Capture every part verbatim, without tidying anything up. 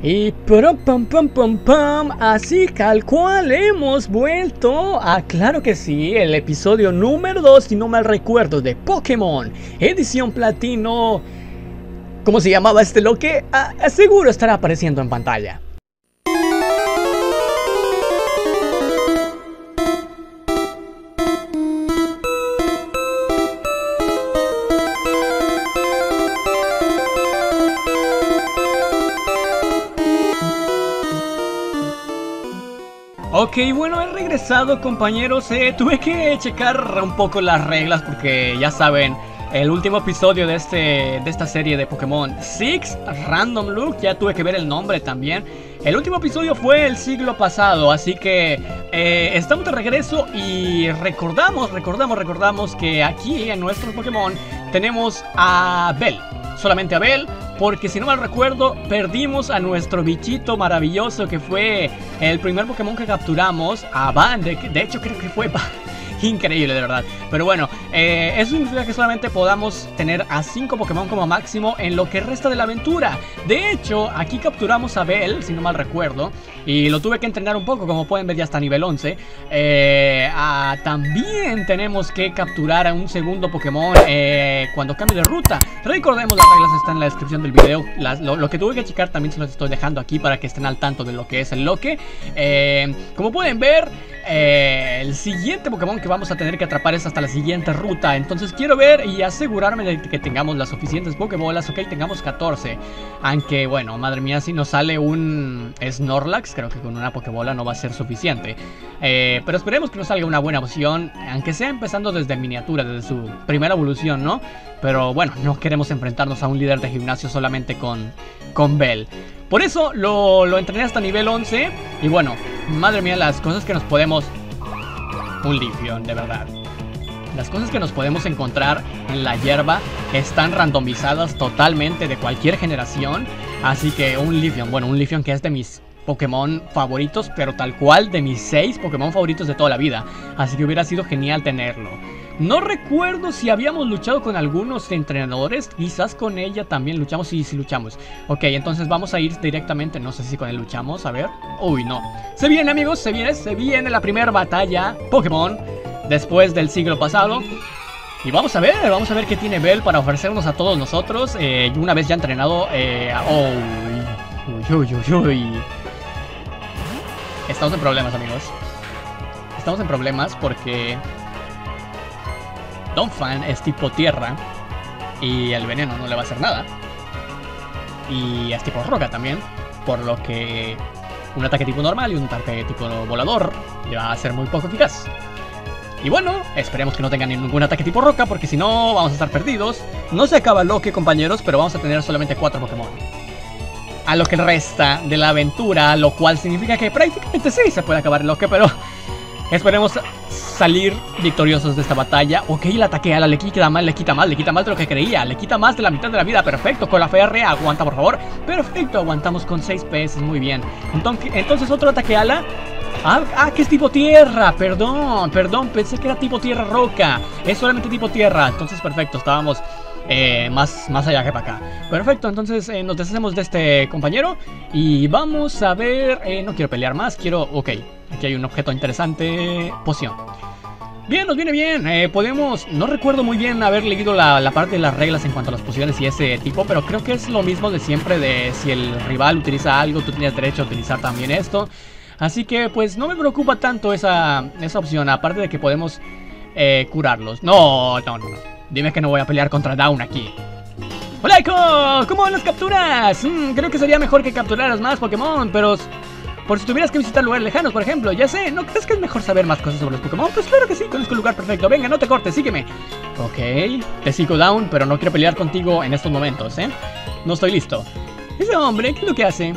Y pum pum pum pum pum, así tal cual hemos vuelto a, claro que sí, el episodio número dos, si no mal recuerdo, de Pokémon Edición Platino. ¿Cómo se llamaba este loque? Ah, seguro estará apareciendo en pantalla. Ok, bueno, he regresado, compañeros. eh, Tuve que checar un poco las reglas porque ya saben, el último episodio de, este, de esta serie de Pokémon Six Random Look, ya tuve que ver el nombre también. El último episodio fue el siglo pasado, así que eh, estamos de regreso y recordamos, recordamos, recordamos que aquí en nuestro Pokémon tenemos a Bell. Solamente a Bell, porque si no mal recuerdo, perdimos a nuestro bichito maravilloso que fue el primer Pokémon que capturamos, a Van. De, de hecho creo que fue Van. Increíble, de verdad. Pero bueno, eh, eso significa que solamente podamos tener a cinco Pokémon como máximo en lo que resta de la aventura. De hecho, aquí capturamos a Bell, si no mal recuerdo, y lo tuve que entrenar un poco, como pueden ver ya está a nivel once. eh, ah, También tenemos que capturar a un segundo Pokémon eh, cuando cambie de ruta. Recordemos, las reglas están en la descripción del video. Las, lo, lo que tuve que checar también se los estoy dejando aquí para que estén al tanto de lo que es el loque. eh, Como pueden ver, eh, el siguiente Pokémon que vamos a tener que atrapar es hasta la siguiente ruta. Entonces quiero ver y asegurarme de que tengamos las suficientes Pokébolas. Ok, tengamos catorce. Aunque bueno, madre mía, si nos sale un Snorlax, creo que con una Pokébola no va a ser suficiente. eh, Pero esperemos que nos salga una buena opción, aunque sea empezando desde miniatura, desde su primera evolución, ¿no? Pero bueno, no queremos enfrentarnos a un líder de gimnasio solamente con, con Bell. Por eso lo, lo entrené hasta nivel once. Y bueno, madre mía, las cosas que nos podemos... Un Leafeon, de verdad. Las cosas que nos podemos encontrar en la hierba están randomizadas totalmente de cualquier generación. Así que un Leafeon, bueno, un Leafeon que es de mis Pokémon favoritos, pero tal cual de mis seis Pokémon favoritos de toda la vida. Así que hubiera sido genial tenerlo. No recuerdo si habíamos luchado con algunos entrenadores. Quizás con ella también luchamos. Sí, sí luchamos. Ok, entonces vamos a ir directamente. No sé si con él luchamos, a ver. Uy, no. Se viene, amigos, se viene, se viene la primera batalla Pokémon después del siglo pasado. Y vamos a ver, vamos a ver qué tiene Bell para ofrecernos a todos nosotros. eh, Una vez ya entrenado. eh, oh, uy, uy, uy, uy. Estamos en problemas, amigos. Estamos en problemas porque Donphan es tipo tierra y el veneno no le va a hacer nada. Y es tipo roca también, por lo que un ataque tipo normal y un ataque tipo volador le va a ser muy poco eficaz. Y bueno, esperemos que no tengan ningún ataque tipo roca, porque si no vamos a estar perdidos. No se acaba el loque, compañeros, pero vamos a tener solamente cuatro Pokémon a lo que resta de la aventura, lo cual significa que prácticamente sí se puede acabar el loque, pero esperemos salir victoriosos de esta batalla. Ok, el ataque ala le quita más, le quita más, le quita más de lo que creía. Le quita más de la mitad de la vida, perfecto. Con la férrea, aguanta por favor. Perfecto, aguantamos con seis P S, muy bien. Entonces, entonces otro ataque ala. Ah, ah, que es tipo tierra, perdón, perdón, pensé que era tipo tierra roca. Es solamente tipo tierra, entonces perfecto, estábamos eh, más, más allá que para acá. Perfecto, entonces eh, nos deshacemos de este compañero y vamos a ver, eh, no quiero pelear más, quiero, ok, aquí hay un objeto interesante, poción. Bien, nos viene bien, eh, podemos, no recuerdo muy bien haber leído la, la parte de las reglas en cuanto a las pociones y ese tipo, pero creo que es lo mismo de siempre, de si el rival utiliza algo, tú tienes derecho a utilizar también esto. Así que pues no me preocupa tanto esa, esa opción, aparte de que podemos eh, curarlos. No, no, no, no. Dime que no voy a pelear contra Dawn aquí. ¡Hola, Echo! ¿Cómo van las capturas? Mm, creo que sería mejor que capturaras más Pokémon, pero por si tuvieras que visitar lugares lejanos, por ejemplo. Ya sé, ¿no crees que es mejor saber más cosas sobre los Pokémon? Pues claro que sí, conozco el lugar perfecto. Venga, no te cortes, sígueme. Ok, te sigo, Dawn, pero no quiero pelear contigo en estos momentos, ¿eh? No estoy listo. Ese hombre, ¿qué es lo que hace?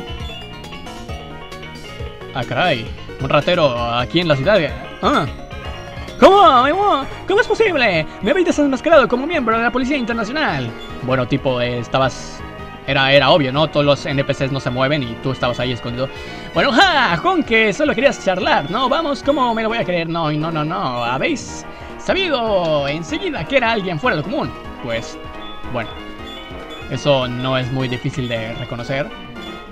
Ah, caray, un ratero aquí en la ciudad. Ah. ¿Cómo? ¿Cómo? ¿Cómo es posible? Me habéis desenmascarado como miembro de la Policía Internacional. Bueno, tipo, eh, estabas... Era, era obvio, ¿no? Todos los N P Cs no se mueven y tú estabas ahí escondido. Bueno, ja, Jon, que solo querías charlar, ¿no? Vamos, ¿cómo me lo voy a creer? No, no, no, no. ¿Habéis sabido enseguida que era alguien fuera de lo común? Pues, bueno, eso no es muy difícil de reconocer.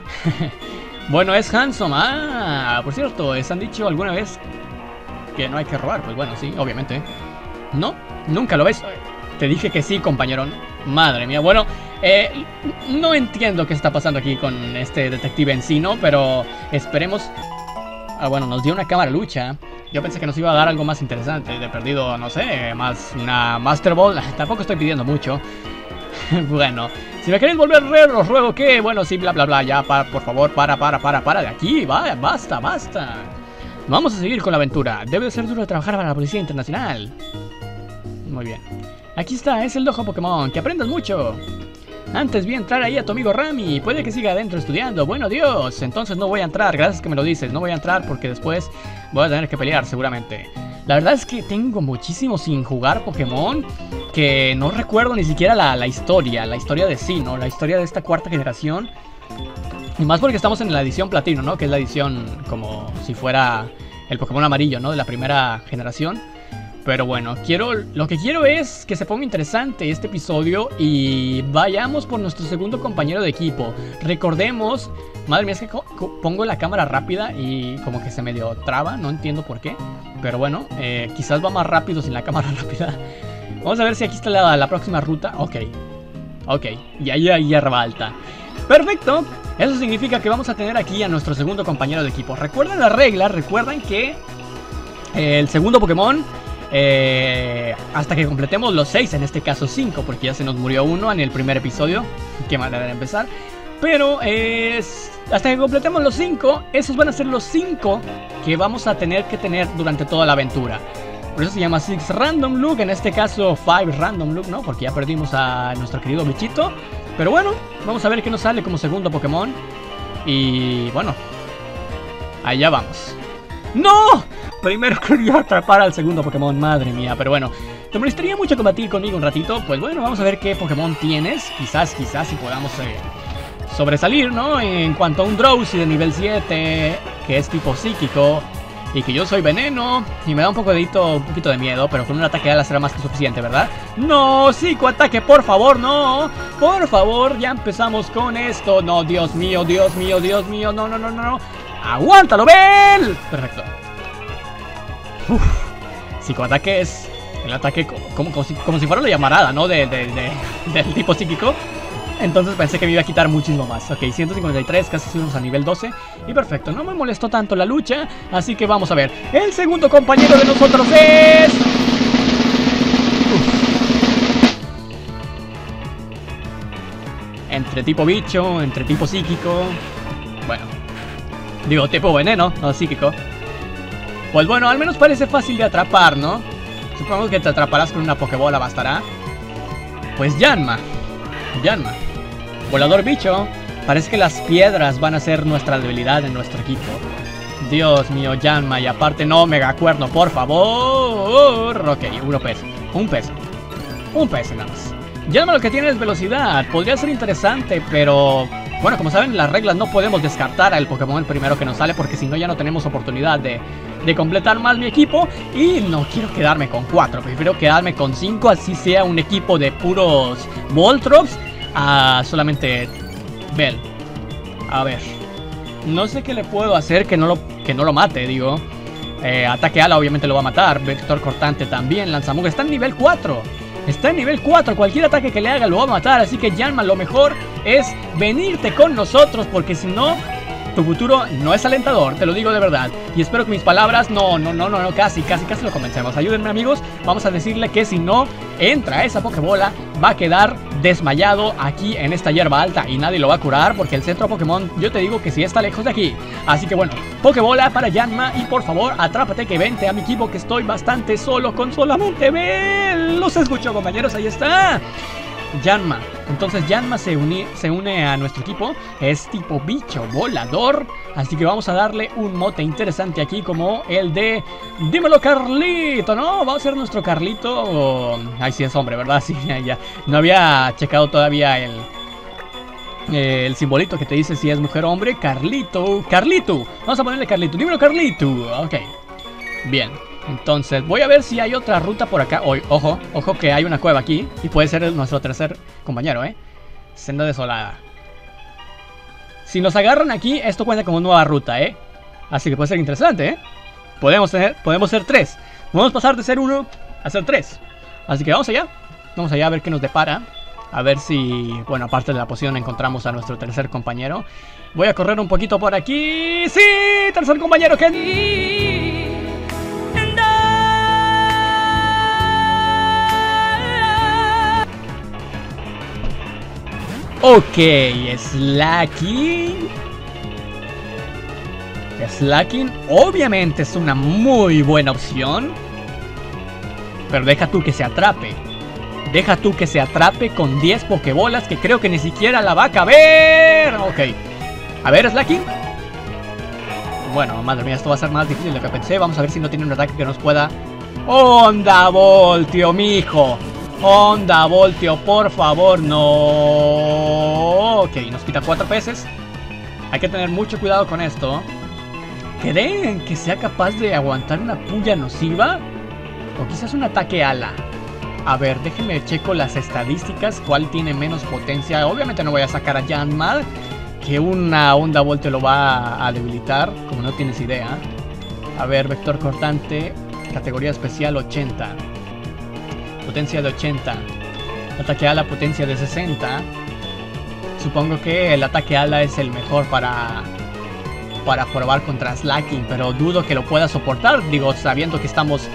Bueno, es Handsome. Ah, por cierto, ¿les han dicho alguna vez que no hay que robar? Pues bueno, sí, obviamente. ¿No? ¿Nunca lo ves? Te dije que sí, compañero. Madre mía, bueno, eh, no entiendo qué está pasando aquí con este detective Encino, pero esperemos. Ah, bueno, nos dio una cámara lucha. Yo pensé que nos iba a dar algo más interesante. De perdido, no sé, más una Master Ball. Tampoco estoy pidiendo mucho. Bueno, si me queréis volver a ver, os ruego que, bueno, sí, bla, bla, bla, ya, para, por favor, para, para, para, para de aquí, va, basta, basta. Vamos a seguir con la aventura. Debe ser duro trabajar para la Policía Internacional. Muy bien. Aquí está, es el dojo Pokémon, que aprendas mucho. Antes vi entrar ahí a tu amigo Rami, puede que siga adentro estudiando. Bueno, Dios, entonces no voy a entrar, gracias que me lo dices. No voy a entrar porque después voy a tener que pelear seguramente. La verdad es que tengo muchísimo sin jugar Pokémon, que no recuerdo ni siquiera la, la historia, la historia de sí, ¿no? La historia de esta cuarta generación. Y más porque estamos en la edición platino, ¿no? Que es la edición como si fuera el Pokémon amarillo, ¿no? De la primera generación. Pero bueno, quiero, lo que quiero es que se ponga interesante este episodio y vayamos por nuestro segundo compañero de equipo. Recordemos, madre mía, es que pongo la cámara rápida y como que se medio traba, no entiendo por qué. Pero bueno, eh, quizás va más rápido sin la cámara rápida. Vamos a ver si aquí está la, la próxima ruta. Ok, ok, y ahí hay hierba alta. Perfecto, eso significa que vamos a tener aquí a nuestro segundo compañero de equipo. Recuerden las reglas, recuerden que eh, el segundo Pokémon... Eh, hasta que completemos los seis, en este caso cinco, porque ya se nos murió uno en el primer episodio. Qué manera de empezar. Pero eh, hasta que completemos los cinco, esos van a ser los cinco que vamos a tener que tener durante toda la aventura. Por eso se llama six Random Look, en este caso five Random Look, ¿no? Porque ya perdimos a nuestro querido bichito. Pero bueno, vamos a ver qué nos sale como segundo Pokémon. Y bueno, allá vamos. ¡No! Primero quería atrapar al segundo Pokémon, madre mía, pero bueno. ¿Te molestaría mucho combatir conmigo un ratito? Pues bueno, vamos a ver qué Pokémon tienes. Quizás, quizás si podamos eh, sobresalir, ¿no? En cuanto a un Drowsy de nivel siete, que es tipo psíquico, y que yo soy veneno, y me da un poquito, un poquito de miedo, pero con un ataque de alas será más que suficiente, ¿verdad? ¡No! ¡Psicoataque, por favor, no! Por favor, ya empezamos con esto. No, Dios mío, Dios mío, Dios mío, no, no, no, no, no. ¡Aguántalo, Bell! Perfecto. Uf, psicoataque es el ataque como, como, si, como si fuera la llamarada, ¿no? De, de, de, del tipo psíquico. Entonces pensé que me iba a quitar muchísimo más. Ok, ciento cincuenta y tres, casi subimos a nivel doce. Y perfecto, no me molestó tanto la lucha. Así que vamos a ver. El segundo compañero de nosotros es... Uf. Entre tipo bicho, entre tipo psíquico. Bueno, digo tipo veneno, no psíquico. Pues bueno, al menos parece fácil de atrapar, ¿no? Supongo que te atraparás con una Pokébola, ¿bastará? Pues Yanma. Yanma. Volador bicho. Parece que las piedras van a ser nuestra debilidad en nuestro equipo. Dios mío, Yanma. Y aparte no, Megacuerno, por favor. Ok, uno peso. Un peso. Un peso nada más. Yanma lo que tiene es velocidad. Podría ser interesante, pero... Bueno, como saben, las reglas no podemos descartar al Pokémon el primero que nos sale, porque si no ya no tenemos oportunidad de, de completar más mi equipo. Y no quiero quedarme con cuatro, prefiero quedarme con cinco, así sea un equipo de puros Voltrops a solamente Bell. A ver, no sé qué le puedo hacer que no lo, que no lo mate, digo. Eh, ataque ala obviamente lo va a matar, vector cortante también, lanzamugre, está en nivel cuatro. Está en nivel cuatro, cualquier ataque que le haga lo va a matar. Así que Yanma, lo mejor es venirte con nosotros, porque si no, tu futuro no es alentador, te lo digo de verdad. Y espero que mis palabras, no, no, no, no, no, casi, casi, casi lo convencemos. Ayúdenme, amigos, vamos a decirle que si no entra esa Pokébola, va a quedar desmayado aquí en esta hierba alta y nadie lo va a curar, porque el centro Pokémon, yo te digo que sí está lejos de aquí. Así que bueno, Pokébola para Yanma y por favor, atrápate, que vente a mi equipo, que estoy bastante solo con solamente Bell. Los escucho, compañeros, ahí está Yanma. Entonces Yanma se, uni, se une a nuestro equipo. Es tipo bicho volador. Así que vamos a darle un mote interesante aquí, como el de dímelo, Carlito, ¿no? Va a ser nuestro Carlito o... Ay, sí es hombre, ¿verdad? Sí, ya, ya. No había checado todavía el... Eh, el simbolito que te dice si es mujer o hombre. Carlito, Carlito. Vamos a ponerle Carlito, dímelo, Carlito. Ok, bien. Entonces, voy a ver si hay otra ruta por acá. Oy, ojo, ojo que hay una cueva aquí. Y puede ser nuestro tercer compañero, ¿eh? Senda desolada. Si nos agarran aquí, esto cuenta como nueva ruta, ¿eh? Así que puede ser interesante, ¿eh? Podemos tener, podemos ser tres. Podemos pasar de ser uno a ser tres. Así que vamos allá. Vamos allá a ver qué nos depara. A ver si, bueno, aparte de la poción encontramos a nuestro tercer compañero. Voy a correr un poquito por aquí. ¡Sí! Tercer compañero que... Ok, Slacking. Slacking obviamente es una muy buena opción. Pero deja tú que se atrape. Deja tú que se atrape con diez pokebolas que creo que ni siquiera la va a caber. Ok. A ver, Slacking. Bueno, madre mía, esto va a ser más difícil de lo que pensé. Vamos a ver si no tiene un ataque que nos pueda... ¡Onda Voltio, mijo! ¡Onda Voltio, por favor! ¡No! Ok, nos quita cuatro veces. Hay que tener mucho cuidado con esto. ¿Creen que sea capaz de aguantar una puya nociva? O quizás un ataque ala. A ver, déjenme checo las estadísticas. ¿Cuál tiene menos potencia? Obviamente no voy a sacar a Yanma, que una onda voltio lo va a debilitar, como no tienes idea. A ver, vector cortante, categoría especial ochenta. Potencia de ochenta. Ataque ala, potencia de sesenta. Supongo que el ataque ala es el mejor para... para probar contra Slacking, pero dudo que lo pueda soportar. Digo, sabiendo que estamos...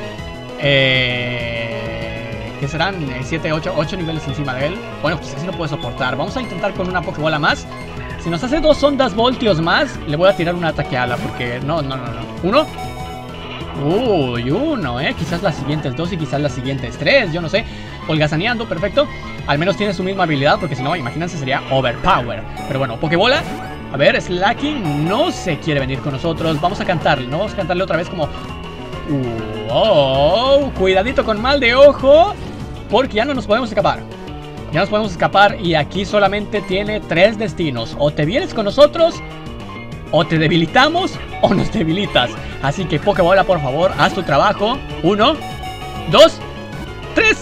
Eh, ¿Qué serán? siete, ocho, ocho niveles encima de él. Bueno, pues así lo puede soportar. Vamos a intentar con una Pokébola más. Si nos hace dos ondas voltios más, le voy a tirar un ataque ala, porque... No, no, no, no. ¿Uno? Uy, uno, ¿eh? Quizás las siguientes dos y quizás las siguientes tres, yo no sé. Holgazaneando, perfecto. Al menos tiene su misma habilidad, porque si no, imagínense, sería overpower. Pero bueno, Pokébola. A ver, Slacking no se quiere venir con nosotros. Vamos a cantarle, ¿no? Vamos a cantarle otra vez como... ¡Oh! Cuidadito con mal de ojo, porque ya no nos podemos escapar. Ya nos podemos escapar y aquí solamente tiene tres destinos. O te vienes con nosotros, o te debilitamos, o nos debilitas. Así que Pokébola, por favor, haz tu trabajo. Uno, dos, tres.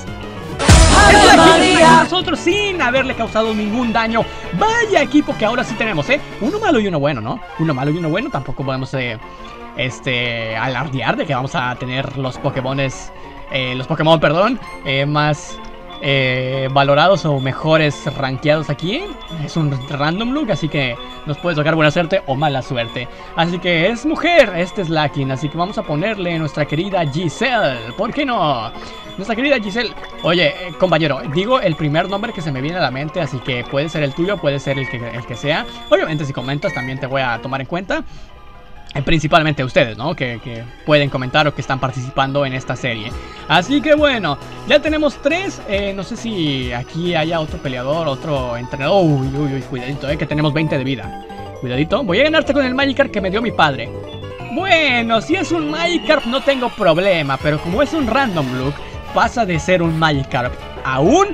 Nosotros sin haberle causado ningún daño. Vaya equipo que ahora sí tenemos, ¿eh? Uno malo y uno bueno, ¿no? Uno malo y uno bueno. Tampoco podemos eh, este, alardear de que vamos a tener los Pokémones eh, Los Pokémon, perdón eh, Más eh, valorados o mejores rankeados aquí. Es un random look, así que nos puede tocar buena suerte o mala suerte. Así que es mujer, este es Slacking. Así que vamos a ponerle nuestra querida Giselle. ¿Por qué no? Nuestra querida Giselle. Oye, eh, compañero, digo el primer nombre que se me viene a la mente, así que puede ser el tuyo, puede ser el que, el que sea. Obviamente si comentas también te voy a tomar en cuenta. Eh, principalmente ustedes, ¿no? Que, que pueden comentar o que están participando en esta serie. Así que bueno, ya tenemos tres. eh, No sé si aquí haya otro peleador, otro entrenador. Uy, uy, uy, cuidadito, eh, que tenemos veinte de vida. Cuidadito, voy a ganarte con el Magikarp que me dio mi padre. Bueno, si es un Magikarp no tengo problema, pero como es un random look, pasa de ser un Magikarp a un...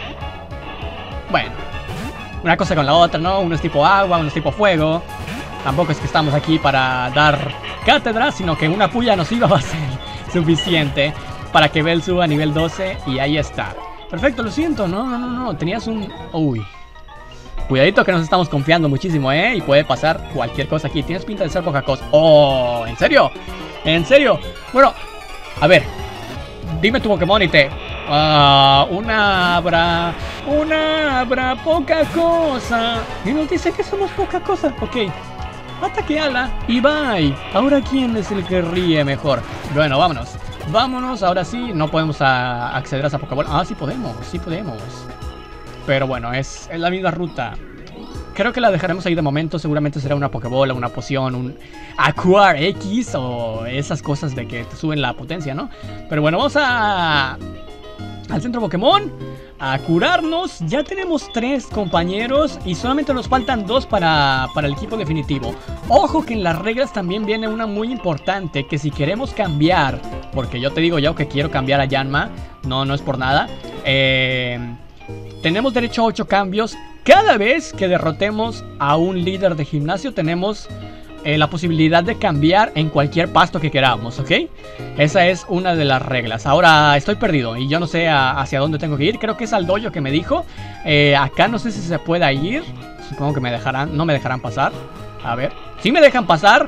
Bueno, una cosa con la otra, ¿no? Uno es tipo agua, uno es tipo fuego. Tampoco es que estamos aquí para dar cátedra, sino que una puya nociva va a ser suficiente para que Bell suba a nivel doce y ahí está. Perfecto, lo siento, no, no, no, no, tenías un... Uy. Cuidadito que nos estamos confiando muchísimo, ¿eh? Y puede pasar cualquier cosa aquí. Tienes pinta de ser poca cosa. ¡Oh! ¿En serio? ¿En serio? Bueno, a ver. Dime tu Pokémon y te... Ah, una abra... Una abra poca cosa. Y nos dice que somos poca cosa. Ok. Ataque ala y bye. Ahora quién es el que ríe mejor. Bueno, vámonos. Vámonos, ahora sí. No podemos a acceder a esa Pokébola. Ah, sí podemos, sí podemos. Pero bueno, es, es la misma ruta. Creo que la dejaremos ahí de momento. Seguramente será una Pokébola, una poción, un Aquar X o esas cosas de que te suben la potencia, ¿no? Pero bueno, vamos a... al centro Pokémon a curarnos. Ya tenemos tres compañeros y solamente nos faltan dos para, para el equipo definitivo. Ojo que en las reglas también viene una muy importante, que si queremos cambiar, porque yo te digo yo que quiero cambiar a Yanma, no, no es por nada, eh, tenemos derecho a ocho cambios. Cada vez que derrotemos a un líder de gimnasio tenemos Eh, la posibilidad de cambiar en cualquier pasto que queramos, ¿ok? Esa es una de las reglas. Ahora estoy perdido y yo no sé a, hacia dónde tengo que ir. Creo que es al dojo que me dijo. eh, Acá no sé si se pueda ir. supongo que me dejarán, no me dejarán pasar. A ver, ¿sí me dejan pasar?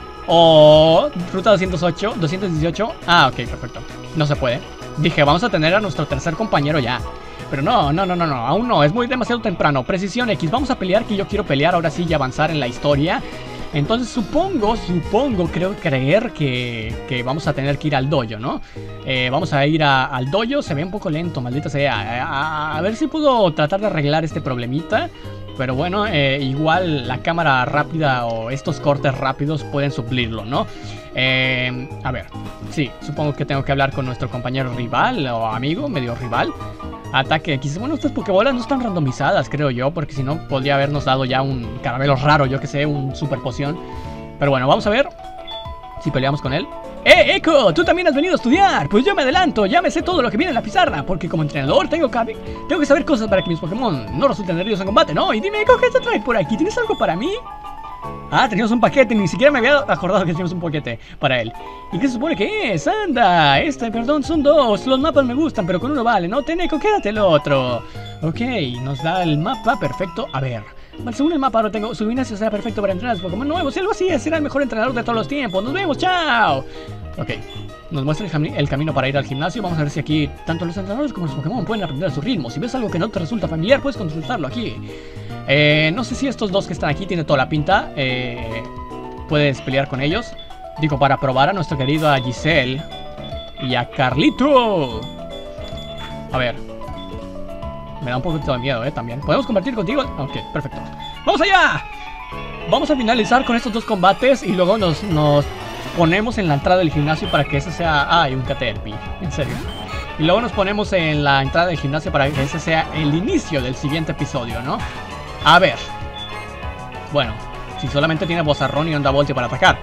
O ruta doscientos ocho, doscientos dieciocho. Ah, ok, perfecto. No se puede. Dije, vamos a tener a nuestro tercer compañero ya. Pero no, no, no, no, no, aún no, es muy demasiado temprano. Precisión X, vamos a pelear, que yo quiero pelear ahora sí y avanzar en la historia. Entonces supongo, supongo, creo creer que, que vamos a tener que ir al dojo, ¿no? Eh, vamos a ir a, al dojo, se ve un poco lento, maldita sea. A, a, a ver si puedo tratar de arreglar este problemita. Pero bueno, eh, igual la cámara rápida o estos cortes rápidos pueden suplirlo, ¿no? Eh, a ver, sí, supongo que tengo que hablar con nuestro compañero rival o amigo, medio rival. Ataque X. Bueno, estas pokebolas no están randomizadas, creo yo, porque si no podría habernos dado ya un caramelo raro, yo que sé, un super poción. Pero bueno, vamos a ver si peleamos con él. ¡Eh, Echo! ¿Tú también has venido a estudiar? Pues yo me adelanto, ya me sé todo lo que viene en la pizarra, porque como entrenador tengo que, tengo que saber cosas para que mis Pokémon no resulten heridos en combate, ¿no? Y dime, Echo, ¿qué te trae por aquí? ¿Tienes algo para mí? Ah, teníamos un paquete, ni siquiera me había acordado que teníamos un paquete para él. ¿Y qué se supone que es? Anda, este, perdón, son dos. Los mapas me gustan, pero con uno vale, ¿no? Ten, Echo, quédate el otro. Ok, nos da el mapa, perfecto. A ver, bueno, según el mapa ahora tengo, su gimnasio será perfecto para entrenar a los Pokémon nuevos. Si algo así es, será el mejor entrenador de todos los tiempos. Nos vemos, chao. Ok, nos muestra el, el camino para ir al gimnasio. Vamos a ver si aquí tanto los entrenadores como los Pokémon pueden aprender a su ritmo. Si ves algo que no te resulta familiar, puedes consultarlo aquí. Eh, no sé si estos dos que están aquí tienen toda la pinta. Eh, puedes pelear con ellos. Digo, para probar a nuestro querido a Giselle y a Carlito. A ver, me da un poquito de miedo, eh, también. ¿Podemos combatir contigo? Ok, perfecto. ¡Vamos allá! Vamos a finalizar con estos dos combates y luego nos, nos ponemos en la entrada del gimnasio para que ese sea... Ah, hay un Caterpie, en serio. Y luego nos ponemos en la entrada del gimnasio para que ese sea el inicio del siguiente episodio, ¿no? A ver. Bueno, si solamente tiene Bozarrón y Onda Voltio para atacar.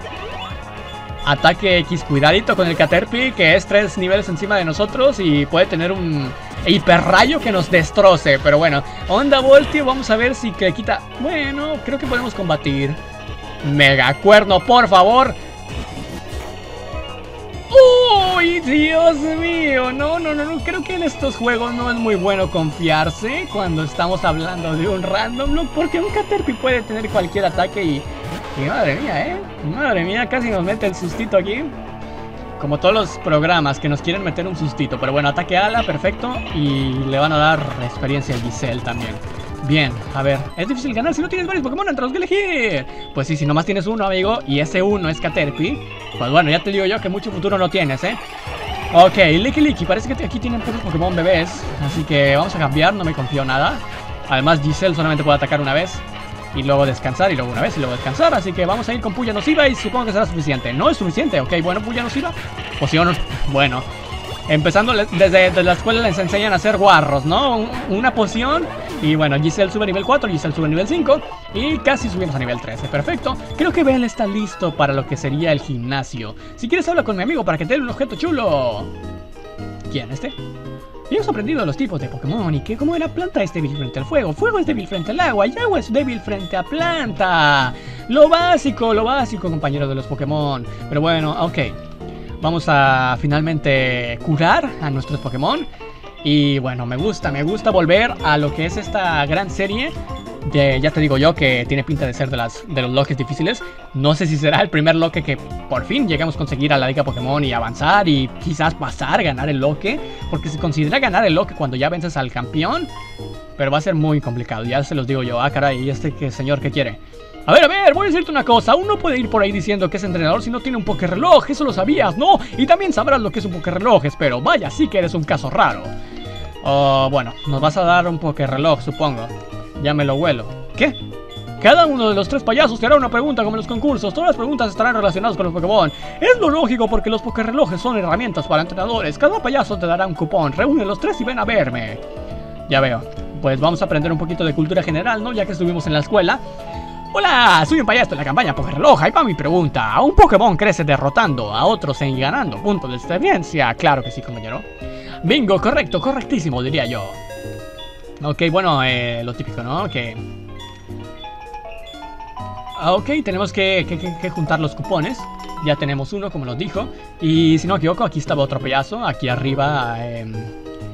Ataque X, cuidadito con el Caterpie, que es tres niveles encima de nosotros y puede tener un hiperrayo que nos destroce. Pero bueno, Onda Voltio, vamos a ver si que quita... Bueno, creo que podemos combatir. Mega Cuerno, por favor. ¡Uy, Dios mío! No, no, no, no, creo que en estos juegos no es muy bueno confiarse cuando estamos hablando de un random look, porque un Caterpie puede tener cualquier ataque y... Y madre mía, ¿eh? Madre mía, casi nos mete el sustito aquí. Como todos los programas que nos quieren meter un sustito. Pero bueno, ataque ala, perfecto. Y le van a dar experiencia a Giselle también. Bien, a ver, es difícil ganar si no tienes varios Pokémon entre los que elegir. Pues sí, si nomás tienes uno, amigo, y ese uno es Caterpie, pues bueno, ya te digo yo que mucho futuro no tienes, ¿eh? Ok, Licky Licky, parece que aquí tienen pocos Pokémon bebés. Así que vamos a cambiar, no me confío nada. Además, Giselle solamente puede atacar una vez y luego descansar, y luego una vez y luego descansar. Así que vamos a ir con Puya Nociva y supongo que será suficiente. ¿No es suficiente? Ok, bueno, Puya Nociva. Poción, bueno. Empezando desde, desde la escuela les enseñan a hacer guarros, ¿no? Una poción. Y bueno, Giselle sube a nivel cuatro, Giselle sube a nivel cinco. Y casi subimos a nivel trece, perfecto. Creo que Bell está listo para lo que sería el gimnasio. Si quieres habla con mi amigo para que te dé un objeto chulo. ¿Quién? ¿Este? Y hemos aprendido los tipos de Pokémon y que como la planta es débil frente al fuego, fuego es débil frente al agua y agua es débil frente a planta. Lo básico, lo básico, compañeros de los Pokémon. Pero bueno, ok. Vamos a finalmente curar a nuestros Pokémon. Y bueno, me gusta, me gusta volver a lo que es esta gran serie. De, ya te digo yo que tiene pinta de ser de, las, de los loques difíciles. No sé si será el primer loque que por fin llegamos a conseguir a la Liga Pokémon y avanzar y quizás pasar, ganar el loque. Porque se considera ganar el loque cuando ya vences al campeón. Pero va a ser muy complicado, ya se los digo yo. Ah, caray, ¿y este qué señor qué quiere? A ver, a ver, voy a decirte una cosa. Uno puede ir por ahí diciendo que es entrenador si no tiene un Pokéreloj. Eso lo sabías, ¿no? Y también sabrás lo que es un Pokéreloj. Pero vaya, sí que eres un caso raro. Oh, bueno, nos vas a dar un Pokéreloj, supongo. Ya me lo huelo. ¿Qué? Cada uno de los tres payasos te hará una pregunta como en los concursos. Todas las preguntas estarán relacionadas con los Pokémon. Es lo lógico porque los Pokérelojes son herramientas para entrenadores. Cada payaso te dará un cupón. Reúne los tres y ven a verme. Ya veo. Pues vamos a aprender un poquito de cultura general, ¿no? Ya que estuvimos en la escuela. Hola, soy un payaso de la campaña Pokéreloj. Ahí va mi pregunta. ¿Un Pokémon crece derrotando a otros y ganando puntos de experiencia? Claro que sí, compañero. Bingo, correcto, correctísimo, diría yo. Ok, bueno, eh, lo típico, ¿no? Que... Ok, tenemos que, que, que, que juntar los cupones. Ya tenemos uno, como nos dijo. Y si no me equivoco, aquí estaba otro payaso. Aquí arriba... Eh...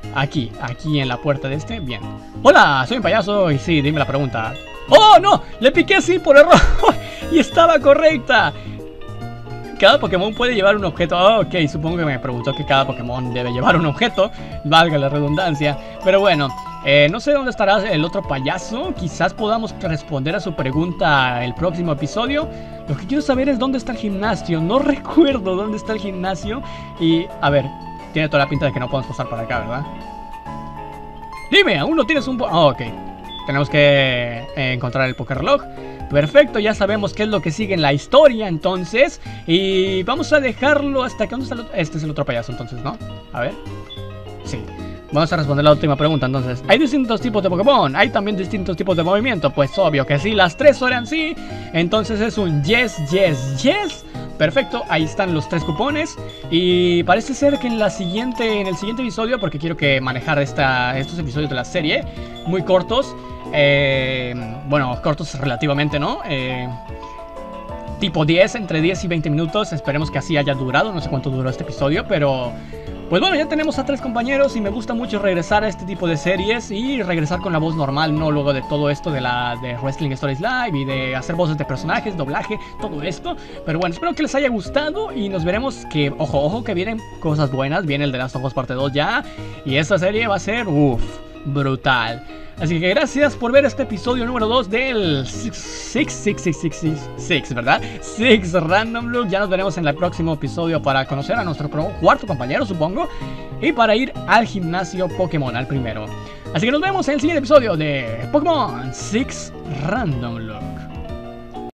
Aquí, aquí en la puerta de este. Bien. Hola, soy un payaso y sí, dime la pregunta. ¡Oh, no! Le piqué así por error y estaba correcta. Cada Pokémon puede llevar un objeto. Oh, ok, supongo que me preguntó que cada Pokémon debe llevar un objeto. Valga la redundancia. Pero bueno, eh, no sé dónde estará el otro payaso. Quizás podamos responder a su pregunta el próximo episodio. Lo que quiero saber es dónde está el gimnasio. No recuerdo dónde está el gimnasio. Y, a ver, tiene toda la pinta de que no podemos pasar para acá, ¿verdad? Dime, aún no tienes un... Oh, ok. Tenemos que eh, encontrar el Pokéreloj. Perfecto, ya sabemos qué es lo que sigue en la historia, entonces. Y vamos a dejarlo hasta que... ¿Dónde está el otro? Este es el otro payaso, entonces, ¿no? A ver. Sí. Vamos a responder la última pregunta, entonces. ¿Hay distintos tipos de Pokémon? ¿Hay también distintos tipos de movimiento? Pues obvio que sí, las tres eran sí. Entonces es un yes, yes, yes. Perfecto, ahí están los tres cupones. Y parece ser que en la siguiente, en el siguiente episodio, porque quiero que manejar esta, estos episodios de la serie, muy cortos. Eh, bueno, cortos relativamente, ¿no? Eh, tipo diez, entre diez y veinte minutos. Esperemos que así haya durado. No sé cuánto duró este episodio, pero... Pues bueno, ya tenemos a tres compañeros y me gusta mucho regresar a este tipo de series y regresar con la voz normal, no luego de todo esto de la de Wrestling Stories Live y de hacer voces de personajes, doblaje, todo esto. Pero bueno, espero que les haya gustado y nos veremos que, ojo, ojo, que vienen cosas buenas. Viene el de Last of Us parte dos ya y esta serie va a ser, uff, brutal. Así que gracias por ver este episodio número dos del seis seis seis seis seis, ¿verdad? seis Random Look. Ya nos veremos en el próximo episodio para conocer a nuestro cuarto compañero, supongo. Y para ir al gimnasio Pokémon, al primero. Así que nos vemos en el siguiente episodio de Pokémon seis Random Look.